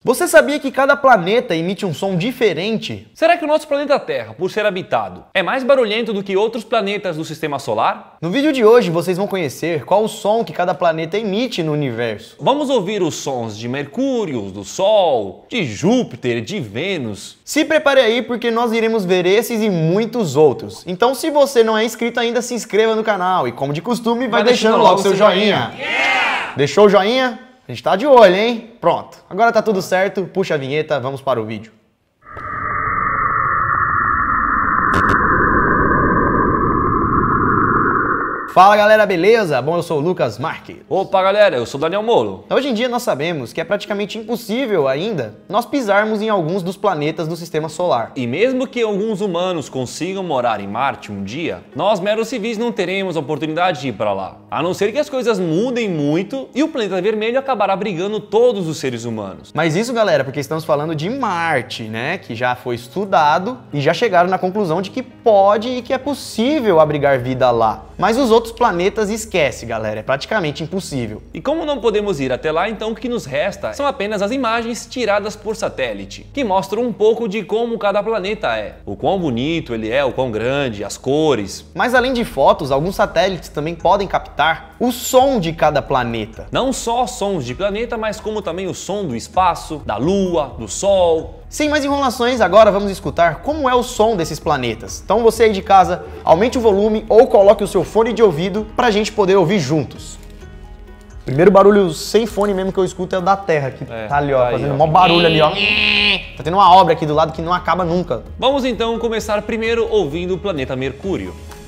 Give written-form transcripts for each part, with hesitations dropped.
Você sabia que cada planeta emite um som diferente? Será que o nosso planeta Terra, por ser habitado, é mais barulhento do que outros planetas do Sistema Solar? No vídeo de hoje vocês vão conhecer qual o som que cada planeta emite no universo. Vamos ouvir os sons de Mercúrio, do Sol, de Júpiter, de Vênus. Se prepare aí porque nós iremos ver esses e muitos outros. Então se você não é inscrito ainda, se inscreva no canal e como de costume vai deixando logo seu joinha. Deixou o joinha? A gente tá de olho, hein? Pronto. Agora tá tudo certo, puxa a vinheta, vamos para o vídeo. Fala galera, beleza? Bom, eu sou o Lucas Marques. Opa galera, eu sou o Daniel Molo. Hoje em dia nós sabemos que é praticamente impossível ainda nós pisarmos em alguns dos planetas do Sistema Solar. E mesmo que alguns humanos consigam morar em Marte um dia, nós meros civis não teremos a oportunidade de ir para lá. A não ser que as coisas mudem muito e o planeta vermelho acabará abrigando todos os seres humanos. Mas isso, galera, porque estamos falando de Marte, né? Que já foi estudado e já chegaram na conclusão de que pode e que é possível abrigar vida lá. Mas os outros planetas esquece, galera, é praticamente impossível. E como não podemos ir até lá, então o que nos resta são apenas as imagens tiradas por satélite, que mostram um pouco de como cada planeta é, o quão bonito ele é, o quão grande, as cores. Mas além de fotos, alguns satélites também podem captar o som de cada planeta. Não só sons de planeta, mas como também o som do espaço, da Lua, do Sol. Sem mais enrolações, agora vamos escutar como é o som desses planetas. Então você aí de casa, aumente o volume ou coloque o seu fone de ouvido pra gente poder ouvir juntos. Primeiro barulho sem fone mesmo que eu escuto é o da Terra, que tá ali, ó, fazendo mó barulho ali, ó. Tá tendo uma obra aqui do lado que não acaba nunca. Vamos então começar primeiro ouvindo o planeta Mercúrio.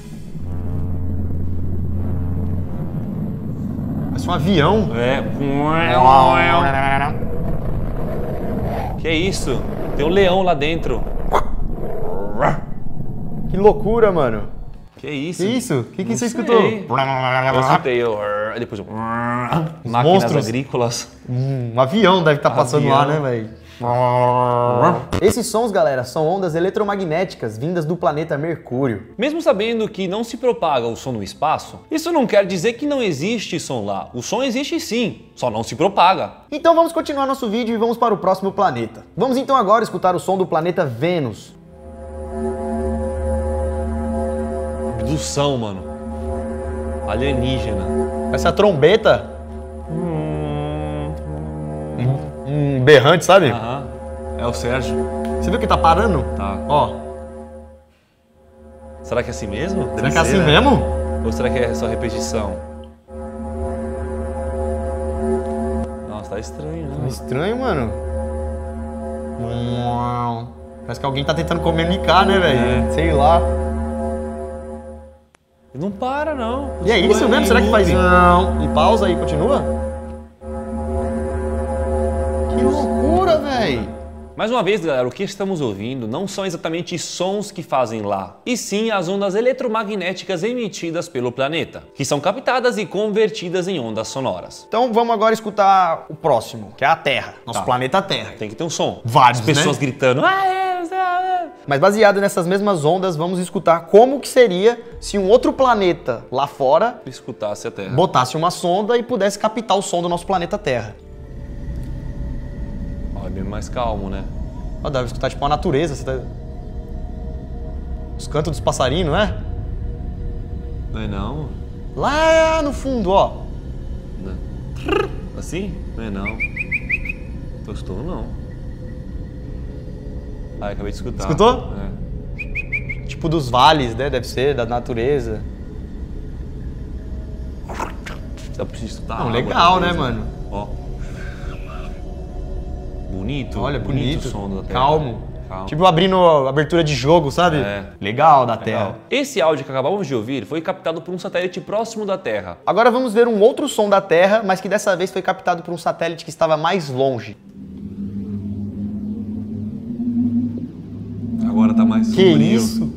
Parece um avião. Que isso? Tem um leão lá dentro. Que loucura, mano. Que isso? Que isso? O que você escutou? Eu escutei depois máquinas monstros agrícolas. Um avião deve estar passando lá, né, velho? Esses sons, galera, são ondas eletromagnéticas vindas do planeta Mercúrio. Mesmo sabendo que não se propaga o som no espaço, isso não quer dizer que não existe som lá. O som existe sim, só não se propaga. Então vamos continuar nosso vídeo e vamos para o próximo planeta. Vamos então agora escutar o som do planeta Vênus. Abdução, mano. Alienígena. Essa trombeta. Berrante, sabe? Aham. É o Sérgio. Você viu que tá parando? Tá. Ó. Será que é assim mesmo? Será que é assim mesmo? Ou será que é só repetição? Nossa, tá estranho, né? Tá estranho, mano. Parece que alguém tá tentando comunicar, né, velho? Sei lá. Não para, não. E é isso mesmo? Será que faz... Não. E pausa e continua? Que loucura, velho! Mais uma vez, galera, o que estamos ouvindo não são exatamente sons que fazem lá, e sim as ondas eletromagnéticas emitidas pelo planeta, que são captadas e convertidas em ondas sonoras. Então vamos agora escutar o próximo, que é a Terra, nosso planeta Terra. Tem que ter um som. Vários, as pessoas né? Gritando. Mas baseado nessas mesmas ondas, vamos escutar como que seria se um outro planeta lá fora Escutasse a Terra. botasse uma sonda e pudesse captar o som do nosso planeta Terra. Ó, é bem mais calmo, né? Ó, deve escutar tipo a natureza, você tá... os cantos dos passarinhos, não é? Não é não? Lá no fundo, ó. Não. Assim? Não é não. Gostou não. Ah, acabei de escutar. Escutou? É. Tipo dos vales, né? Deve ser, da natureza. Dá pra escutar. Não, legal, né, mano? Ó. Bonito. Olha, bonito. O som da Terra. Calmo. Calmo. Tipo abrindo a abertura de jogo, sabe? É. Legal da Terra. Legal. Esse áudio que acabamos de ouvir foi captado por um satélite próximo da Terra. Agora vamos ver um outro som da Terra, mas que dessa vez foi captado por um satélite que estava mais longe. Agora tá mais Que sombrio. isso?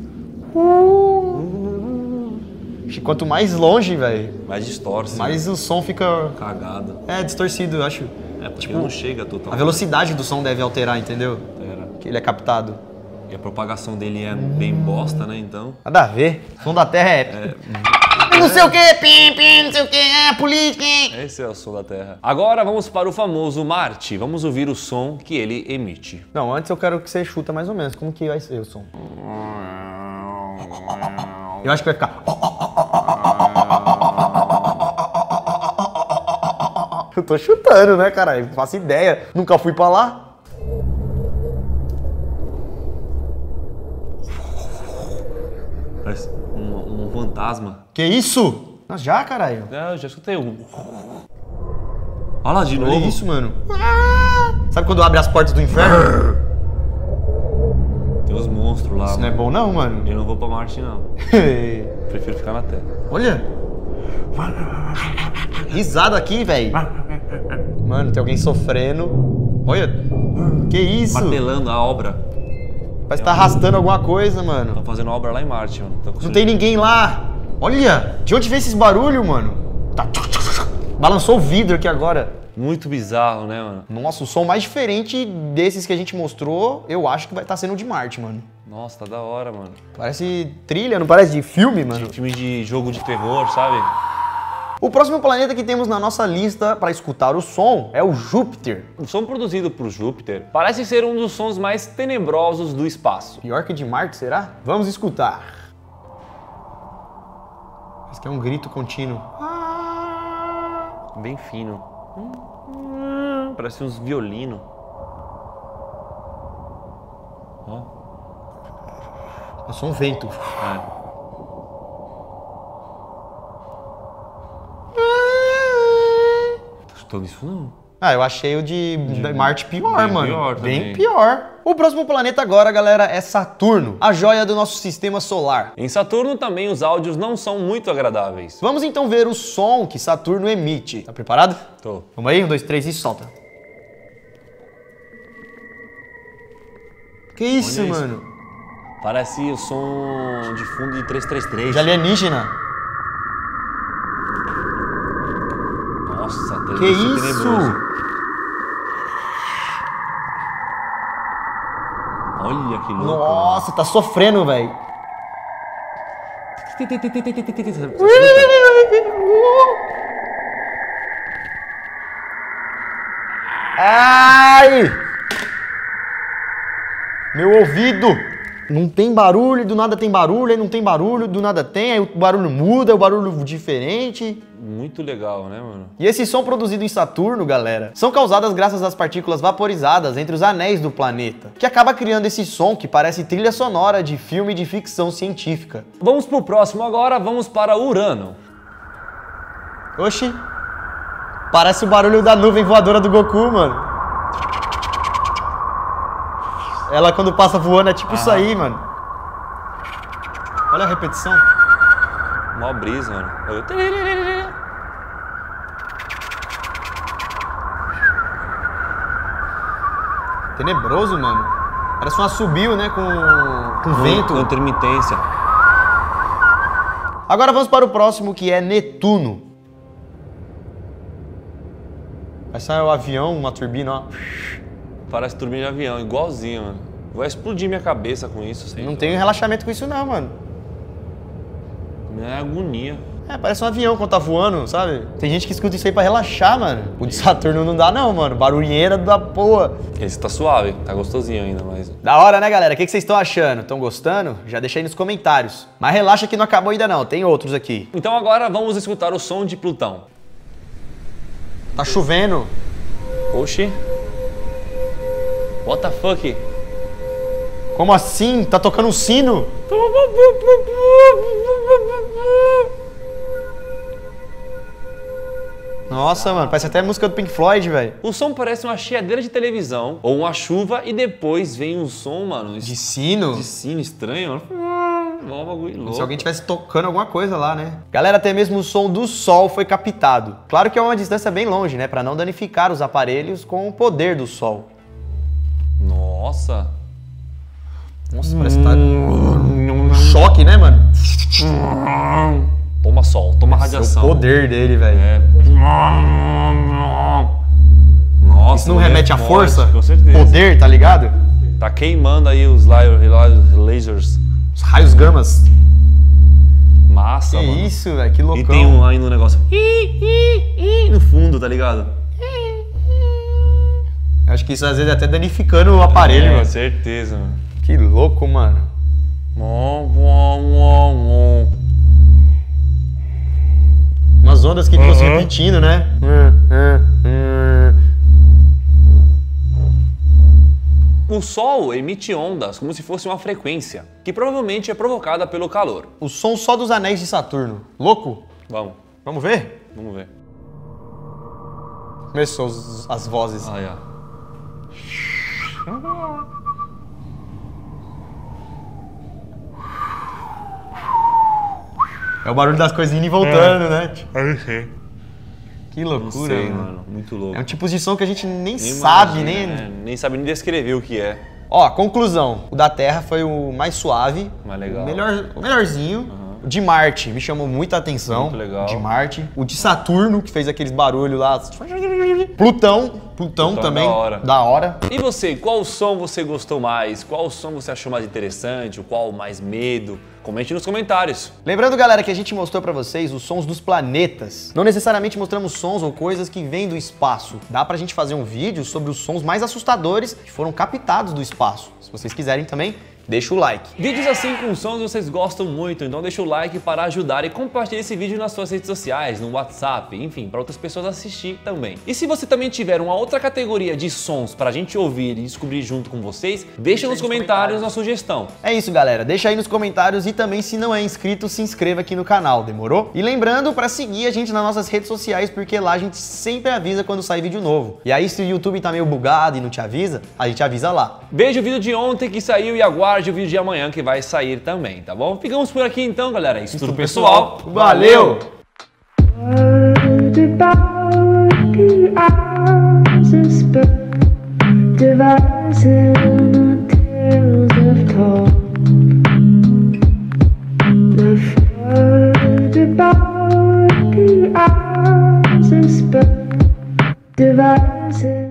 Quanto mais longe, velho, Mais distorce. mais o som fica... Cagado. É, distorcido, eu acho. É, porque Tipo, não chega totalmente. A velocidade do som deve alterar, entendeu? Era. Que ele é captado. E a propagação dele é bem bosta, né, então? Nada a ver. O som da Terra é... não sei o que, pim, não sei o que, política. Esse é o som da Terra. Agora vamos para o famoso Marte. Vamos ouvir o som que ele emite. Não, antes eu quero que você chuta mais ou menos. Como que vai ser o som? Eu acho que vai ficar... Eu tô chutando, né, caralho? Não faço ideia. Nunca fui pra lá. Parece um fantasma. Que isso? Nossa, já, caralho? Eu já escutei um. Olha lá de novo. Olha isso, mano. Sabe quando abre as portas do inferno? Tem os monstros lá. Isso não é bom não, mano. Eu não vou pra Marte, não. Prefiro ficar na Terra. Olha. Risada aqui, velho. Mano, tem alguém sofrendo. Olha. Que isso? Martelando a obra. Parece que tá arrastando alguma coisa, mano. Estão fazendo obra lá em Marte, mano. Não tem ninguém lá. Olha. De onde vem esses barulhos, mano? Tá... Balançou o vidro aqui agora. Muito bizarro, né, mano? Nossa, o som mais diferente desses que a gente mostrou, eu acho que vai estar sendo o de Marte, mano. Nossa, tá da hora, mano. Parece trilha, não parece de filme, mano? De filme de jogo de terror, sabe? O próximo planeta que temos na nossa lista para escutar o som é o Júpiter. O som produzido por Júpiter parece ser um dos sons mais tenebrosos do espaço. Pior que de Marte, será? Vamos escutar. Esse aqui é um grito contínuo. Bem fino. Parece uns violinos. Ó. Passou um vento. É. Tá escutando isso não? Ah, eu achei o de Marte pior, bem mano. pior também. Bem pior. O próximo planeta agora, galera, é Saturno, a joia do nosso sistema solar. Em Saturno também os áudios não são muito agradáveis. Vamos então ver o som que Saturno emite. Tá preparado? Tô. Vamos aí? 1, 2, 3 e solta. Que isso, Olha isso. mano? Parece o som de fundo de 333. De alienígena. Nossa, Que isso? tenebroso. Olha que louco. Nossa, tá sofrendo, velho. Ai! Meu ouvido! Não tem barulho, do nada tem barulho, aí não tem barulho, do nada tem, aí o barulho muda, é o barulho diferente. Muito legal, né, mano? E esse som produzido em Saturno, galera, são causadas graças às partículas vaporizadas entre os anéis do planeta, que acaba criando esse som que parece trilha sonora de filme de ficção científica. Vamos pro próximo agora, vamos para Urano. Oxi, parece o barulho da nuvem voadora do Goku, mano. Ela quando passa voando é tipo isso aí, mano. Olha a repetição. Mó brisa, mano. Tenebroso, mano. Parece um assobio, né? Com vento. Com intermitência. Agora vamos para o próximo, que é Netuno. Vai sair o avião, uma turbina, ó. Parece turbina de avião, igualzinho, mano. Vai explodir minha cabeça com isso. Sei Não lá. tenho relaxamento com isso não, mano. É agonia. É, parece um avião quando tá voando, sabe? Tem gente que escuta isso aí pra relaxar, mano. O de Saturno não dá não, mano. Barulheira da porra. Esse tá suave, tá gostosinho ainda, mas... Da hora, né, galera? O que vocês estão achando? Estão gostando? Já deixa aí nos comentários. Mas relaxa que não acabou ainda não, tem outros aqui. Então agora vamos escutar o som de Plutão. Tá chovendo. Oxi. What the fuck? Como assim? Tá tocando um sino? Nossa, mano, parece até a música do Pink Floyd, velho. O som parece uma chiadeira de televisão ou uma chuva e depois vem um som, mano, De sino? de sino estranho, mano. Mó bagulho louco. Se alguém tivesse tocando alguma coisa lá, né? Galera, até mesmo o som do sol foi captado. Claro que é uma distância bem longe, né? Pra não danificar os aparelhos com o poder do sol. Nossa. Nossa, parece que tá... um choque, né, mano? Toma sol, toma O radiação. poder dele, velho. É. Nossa, Isso não remete à forte, força? Com certeza. Poder, tá ligado? Tá queimando aí os lasers. Os raios gamas. Massa, Que mano. isso, velho, que loucão. E tem ainda um negócio no fundo, tá ligado? Acho que isso às vezes é até danificando o aparelho, mano. Certeza, mano. Que louco, mano. Umas ondas que ficam se repetindo, né? O Sol emite ondas como se fosse uma frequência, que provavelmente é provocada pelo calor. O som só dos anéis de Saturno. Louco? Vamos, Vamos ver? vamos ver. Começou as vozes. Aí, ó. É o barulho das coisas indo e voltando, né? Que Não loucura, sei, mano. mano. Muito louco. É um tipo de som que a gente nem Nem sabe, imagina, nem... né? Nem sabe nem descrever o que é. Ó, conclusão. O da Terra foi o mais suave. Mais legal. O melhorzinho. O de Marte me chamou muita atenção. Muito legal. De Marte. O de Saturno, que fez aqueles barulhos lá. Plutão também. Da hora. Da hora. E você, qual som você gostou mais? Qual som você achou mais interessante? O qual mais medo? Comente nos comentários. Lembrando, galera, que a gente mostrou pra vocês os sons dos planetas. Não necessariamente mostramos sons ou coisas que vêm do espaço. Dá pra gente fazer um vídeo sobre os sons mais assustadores que foram captados do espaço. Se vocês quiserem também, deixa o like. Vídeos assim com sons vocês gostam muito, então deixa o like para ajudar e compartilhe esse vídeo nas suas redes sociais, no WhatsApp, enfim, para outras pessoas assistir também. E se você também tiver uma outra categoria de sons pra gente ouvir e descobrir junto com vocês, deixa nos comentários uma sugestão. É isso, galera. Deixa aí nos comentários e também, se não é inscrito, se inscreva aqui no canal, demorou? E lembrando pra seguir a gente nas nossas redes sociais, porque lá a gente sempre avisa quando sai vídeo novo. E aí, se o YouTube tá meio bugado e não te avisa, a gente avisa lá. Veja o vídeo de ontem que saiu e aguarde o vídeo de amanhã que vai sair também, tá bom? Ficamos por aqui então, galera. Isso tudo, pessoal. Valeu! Devices